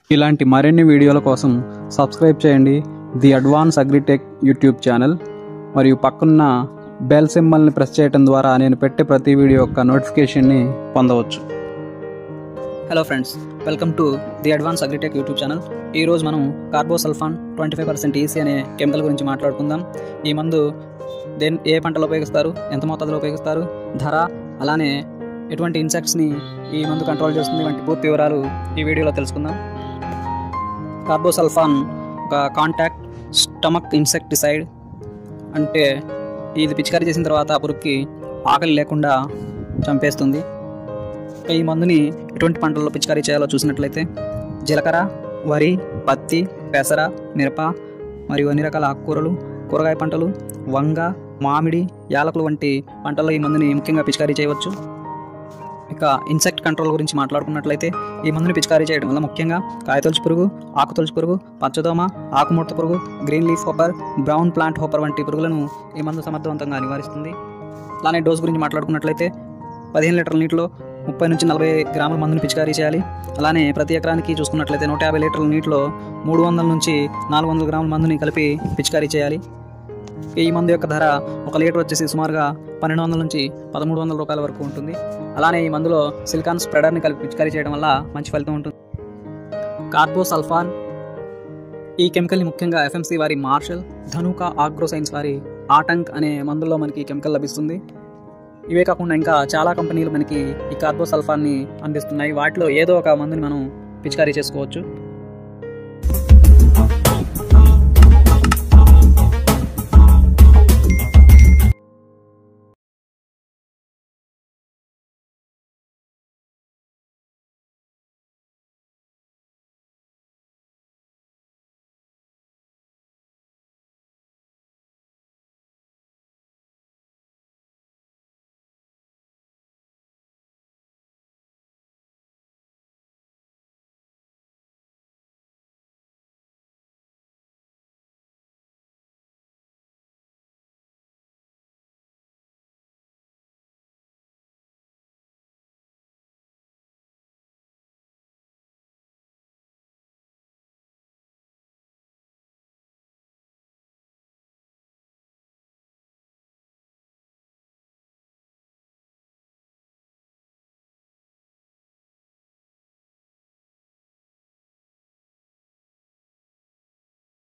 ఇలాంటి మరిన్ని వీడియోల కోసం సబ్స్క్రైబ్ చేయండి the advance agritech YouTube channel మరియు పక్కన్న బెల్ సింబల్ని ప్రెస్ చేయడం ద్వారా నేను పెట్టే ప్రతి వీడియో యొక్క నోటిఫికేషన్ని పొందవచ్చు. Hello friends, welcome to the advance agritech YouTube channel. ఈరోజు మనం కార్బోసల్ఫాన్ 25% ఈసీ అనే కెమికల్ గురించి మాట్లాడుకుందాం. ఈ మందు ఏ పంటలో ఉపయోగిస్తారు, ఎంత మోతాదులో ఉపయోగిస్తారు, ధర, అలానే ఎటువంటి ఇన్సెక్ట్స్ని ఈ మందు కంట్రోల్ చేస్తుంది వంటి పూర్తి వివరాలు ఈ వీడియోలో తెలుసుకుందాం. కార్బోసల్ఫాన్ ఒక కాంటాక్ట్ స్టమక్ ఇన్సెక్టిసైడ్, అంటే ఇది పిచికారీ చేసిన తర్వాత ఆ పురుగుకి ఆకలి లేకుండా చంపేస్తుంది. ఈ మందుని ఎటువంటి పంటల్లో పిచికారీ చేయాలో చూసినట్లయితే జీలకర్ర, వరి, పత్తి, పెసర, మిరప మరియు అన్ని రకాల ఆకుకూరలు, కూరగాయ పంటలు, వంగ, మామిడి, యాలకులు వంటి పంటల్లో ఈ మందుని ముఖ్యంగా పిచికారీ చేయవచ్చు. ఇక ఇన్సెక్ట్ కంట్రోల్ గురించి మాట్లాడుకున్నట్లయితే ఈ మందుని పిచికారీ చేయడం వల్ల ముఖ్యంగా కాయతొలుచు పురుగు, ఆకుతొలుచు పురుగు, పచ్చదోమ, ఆకుముడత పురుగు, green leaf hopper, brown plant hopper వంటి పురుగులను ఈ మందు సమర్థవంతంగా నివారిస్తుంది. అలానే డోస్ గురించి మాట్లాడుకున్నట్లయితే 15 లీటర్ల నీటిలో 30 నుంచి 40 గ్రాముల మందుని పిచికారీ చేయాలి. అలానే ప్రతి ఎకరానికి చూసుకున్నట్లయితే 150 లీటర్ల నీటిలో 300 నుంచి 400 గ్రాముల మందుని కలిపి పిచికారీ చేయాలి. ఈ మందు యొక్క ధర 1 లీటర్ వచ్చేసి సుమారుగా 1200 నుంచి 1300 రూపాయల వరకు ఉంటుంది. అలానే ఈ మందులో సిలికాన్ స్ప్రెడర్ని కలిపి పిచికారీ చేయడం వల్ల మంచి ఫలితం ఉంటుంది. కార్బోసల్ఫాన్ ఈ కెమికల్ని ముఖ్యంగా ఎఫ్ఎంసి వారి మార్షల్, ధనుకా ఆగ్రోసైన్స్ వారి ఆటంక్ అనే మందుల్లో మనకి కెమికల్ లభిస్తుంది. ఇవే కాకుండా ఇంకా చాలా కంపెనీలు మనకి ఈ కార్బోసల్ఫాన్ని అందిస్తున్నాయి. వాటిలో ఏదో ఒక మందుని మనం పిచికారీ చేసుకోవచ్చు.